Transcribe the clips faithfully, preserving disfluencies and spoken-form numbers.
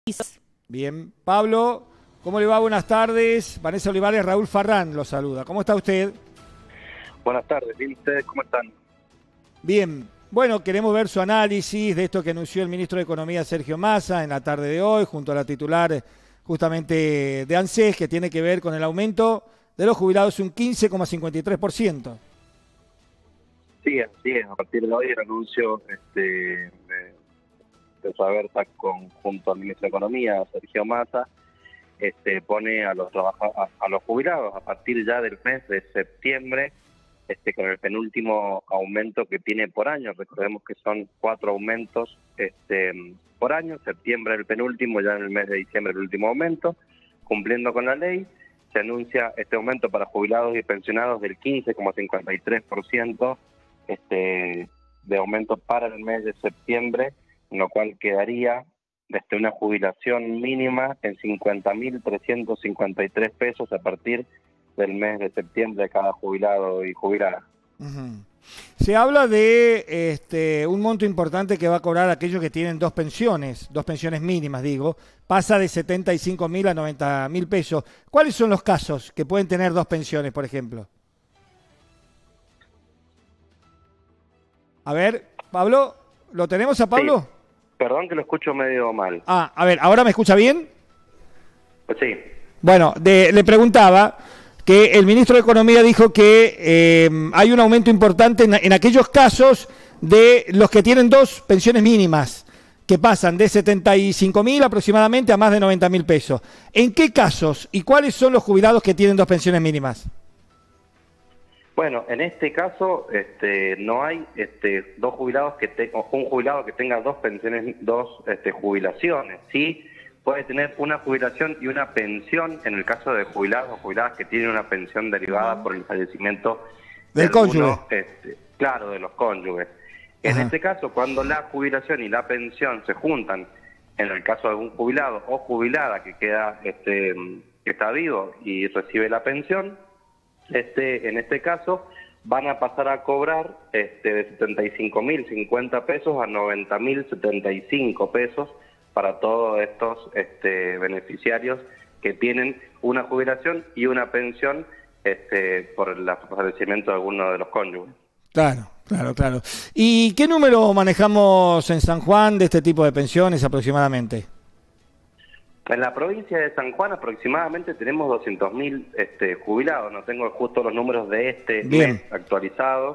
Bien, Pablo, ¿cómo le va? Buenas tardes. Vanessa Olivares, Raúl Farrán lo saluda. ¿Cómo está usted? Buenas tardes, bien, ¿ustedes cómo están? Bien, bueno, queremos ver su análisis de esto que anunció el ministro de Economía, Sergio Massa, en la tarde de hoy, junto a la titular justamente de ANSES, que tiene que ver con el aumento de los jubilados un quince coma cincuenta y tres por ciento. Sí, así es. A partir de hoy el anuncio este, de, de Saberta junto al ministro de Economía, Sergio Massa, este, pone a los, a, a los jubilados a partir ya del mes de septiembre, este, con el penúltimo aumento que tiene por año. Recordemos que son cuatro aumentos este, por año. Septiembre el penúltimo, ya en el mes de diciembre el último aumento. Cumpliendo con la ley, se anuncia este aumento para jubilados y pensionados del quince coma cincuenta y tres por ciento este, de aumento para el mes de septiembre, lo cual quedaría desde una jubilación mínima en cincuenta mil trescientos cincuenta y tres pesos a partir del mes de septiembre de cada jubilado y jubilada. Uh-huh. Se habla de este, un monto importante que va a cobrar aquellos que tienen dos pensiones, dos pensiones mínimas, digo, pasa de setenta y cinco mil a noventa mil pesos. ¿Cuáles son los casos que pueden tener dos pensiones, por ejemplo? A ver, Pablo, ¿lo tenemos a Pablo? Sí. Perdón que lo escucho medio mal. Ah, a ver, ¿ahora me escucha bien? Pues sí. Bueno, de, le preguntaba que el ministro de Economía dijo que eh, hay un aumento importante en, en aquellos casos de los que tienen dos pensiones mínimas, que pasan de setenta y cinco mil aproximadamente a más de noventa mil pesos. ¿En qué casos y cuáles son los jubilados que tienen dos pensiones mínimas? Bueno, en este caso este, no hay este, dos jubilados que te, un jubilado que tenga dos pensiones, dos este, jubilaciones, sí. Puede tener una jubilación y una pensión en el caso de jubilados o jubiladas que tienen una pensión derivada por el fallecimiento del de cónyuge. Alguno, este, claro, de los cónyuges. En Ajá. este caso, cuando la jubilación y la pensión se juntan, en el caso de un jubilado o jubilada que queda, este, que está vivo y recibe la pensión, este, en este caso van a pasar a cobrar este, de setenta y cinco mil cincuenta pesos a noventa mil setenta y cinco pesos para todos estos este, beneficiarios que tienen una jubilación y una pensión este, por el fallecimiento de alguno de los cónyuges. Claro, claro, claro. ¿Y qué número manejamos en San Juan de este tipo de pensiones aproximadamente? En la provincia de San Juan aproximadamente tenemos doscientos mil este, jubilados. No tengo justo los números de este Bien. mes actualizados,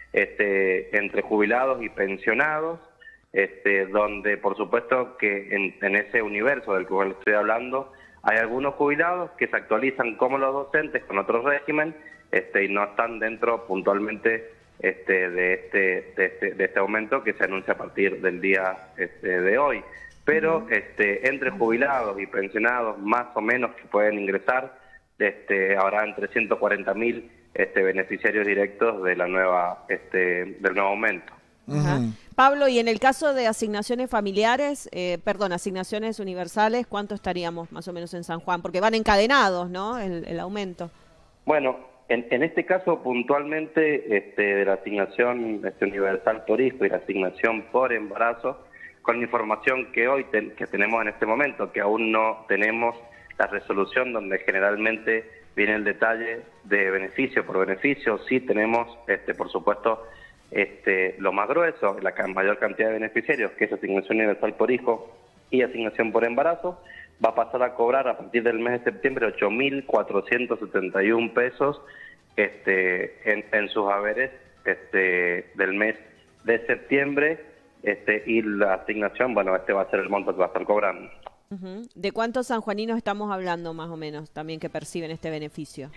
este, entre jubilados y pensionados. Este, donde por supuesto que en, en ese universo del cual estoy hablando hay algunos jubilados que se actualizan como los docentes con otro régimen este, y no están dentro puntualmente este, de, este, de, este, de este aumento que se anuncia a partir del día este, de hoy. Pero este, entre jubilados y pensionados más o menos que pueden ingresar, este, habrá entre ciento cuarenta mil este, beneficiarios directos de la nueva, este, del nuevo aumento. Ajá. Pablo, y en el caso de asignaciones familiares, eh, perdón, asignaciones universales, ¿cuánto estaríamos más o menos en San Juan? Porque van encadenados, ¿no? El, el aumento. Bueno, en, en este caso puntualmente este, de la asignación este, universal por hijo y la asignación por embarazo, con la información que hoy ten, que tenemos en este momento, que aún no tenemos la resolución donde generalmente viene el detalle de beneficio por beneficio, sí tenemos, este, por supuesto, Este, lo más grueso, la mayor cantidad de beneficiarios, que es asignación universal por hijo y asignación por embarazo, va a pasar a cobrar a partir del mes de septiembre ocho mil cuatrocientos setenta y uno pesos este, en, en sus haberes este, del mes de septiembre este, y la asignación, bueno, este va a ser el monto que va a estar cobrando. Uh-huh. ¿De cuántos sanjuaninos estamos hablando más o menos también que perciben este beneficio?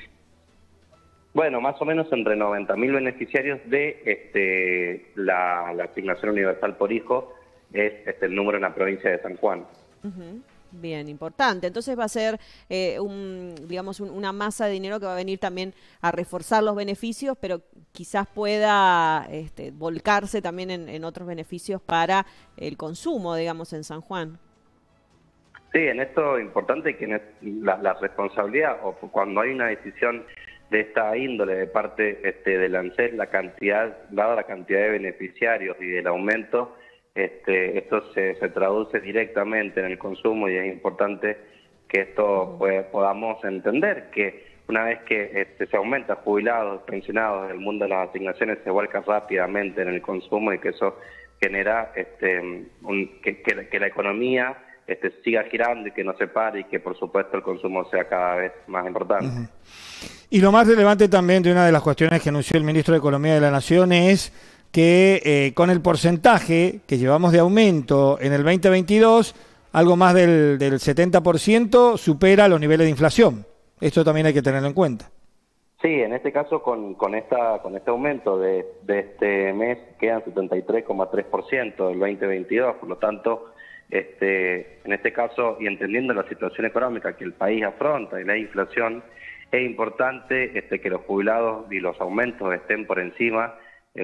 Bueno, más o menos entre noventa mil beneficiarios de este, la, la asignación universal por hijo es este, el número en la provincia de San Juan. Uh-huh. Bien, importante. Entonces va a ser eh, un, digamos, un, una masa de dinero que va a venir también a reforzar los beneficios, pero quizás pueda este, volcarse también en, en otros beneficios para el consumo, digamos, en San Juan. Sí, en esto es importante que la, la responsabilidad o cuando hay una decisión de esta índole de parte este, del ANSES, la cantidad, dada la cantidad de beneficiarios y del aumento, este, esto se, se traduce directamente en el consumo y es importante que esto pues, podamos entender que una vez que este, se aumenta jubilados, pensionados, el mundo de las asignaciones se vuelca rápidamente en el consumo y que eso genera este, un, que, que, que la economía este, siga girando y que no se pare y que por supuesto el consumo sea cada vez más importante. Uh-huh. Y lo más relevante también de una de las cuestiones que anunció el ministro de Economía de la Nación es que eh, con el porcentaje que llevamos de aumento en el veinte veintidós, algo más del, del setenta por ciento supera los niveles de inflación. Esto también hay que tenerlo en cuenta. Sí, en este caso con, con, esta, con este aumento de, de este mes quedan setenta y tres coma tres por ciento del veinte veintidós, por lo tanto, este, en este caso, y entendiendo la situación económica que el país afronta y la inflación, es importante este, que los jubilados y los aumentos estén por encima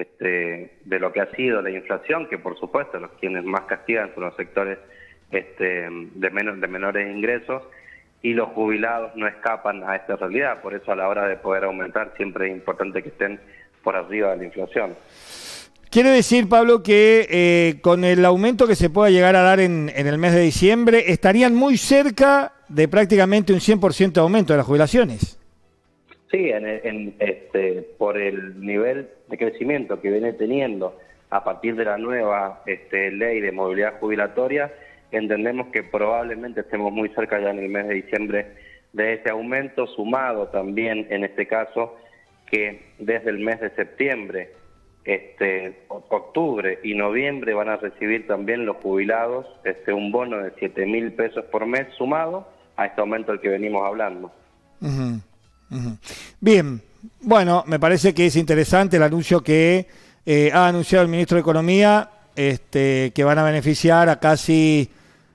este, de lo que ha sido la inflación, que por supuesto los quienes más castigan son los sectores este, de, menos, de menores ingresos, y los jubilados no escapan a esta realidad. Por eso a la hora de poder aumentar siempre es importante que estén por arriba de la inflación. Quiere decir, Pablo, que eh, con el aumento que se pueda llegar a dar en, en el mes de diciembre, estarían muy cerca de prácticamente un cien por ciento de aumento de las jubilaciones. Sí, en, en, este, por el nivel de crecimiento que viene teniendo a partir de la nueva este, ley de movilidad jubilatoria, entendemos que probablemente estemos muy cerca ya en el mes de diciembre de ese aumento, sumado también en este caso que desde el mes de septiembre, este, octubre y noviembre van a recibir también los jubilados este, un bono de siete mil pesos por mes sumado a este aumento del que venimos hablando. Uh-huh. Uh-huh. Bien, bueno, me parece que es interesante el anuncio que eh, ha anunciado el ministro de Economía, este, que van a beneficiar a casi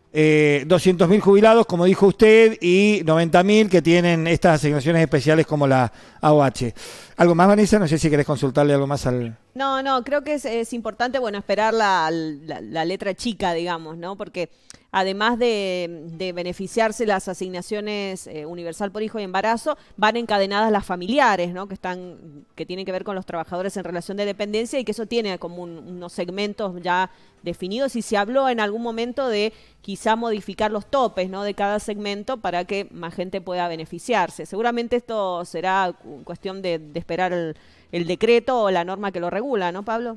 eh, doscientos mil jubilados, como dijo usted, y noventa mil que tienen estas asignaciones especiales como la A O H. ¿Algo más, Vanessa? No sé si querés consultarle algo más al... No, no, creo que es, es importante, bueno, esperar la, la, la letra chica, digamos, ¿no? Porque además de, de beneficiarse las asignaciones eh, universal por hijo y embarazo, van encadenadas las familiares, ¿no? Que están, que tienen que ver con los trabajadores en relación de dependencia y que eso tiene como un, unos segmentos ya definidos y se habló en algún momento de quizá modificar los topes, ¿no? De cada segmento para que más gente pueda beneficiarse. Seguramente esto será cuestión de, de esperar el, el decreto o la norma que lo regula, ¿no, Pablo?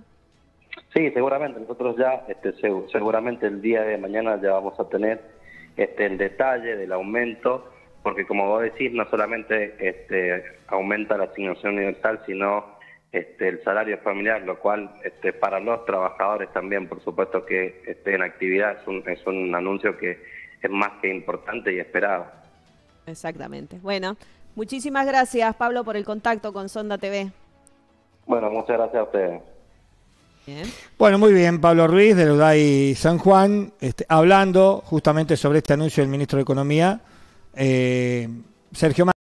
Sí, seguramente. Nosotros ya, este, seguramente el día de mañana ya vamos a tener este, el detalle del aumento, porque como vos decís, no solamente este, aumenta la asignación universal, sino este, el salario familiar, lo cual este, para los trabajadores también, por supuesto que esté en actividad, es un, es un anuncio que es más que importante y esperado. Exactamente. Bueno, muchísimas gracias, Pablo, por el contacto con Sonda T V. Bueno, muchas gracias a ustedes. Bien. Bueno, muy bien, Pablo Ruiz de UDAI San Juan, este, hablando justamente sobre este anuncio del ministro de Economía, eh, Sergio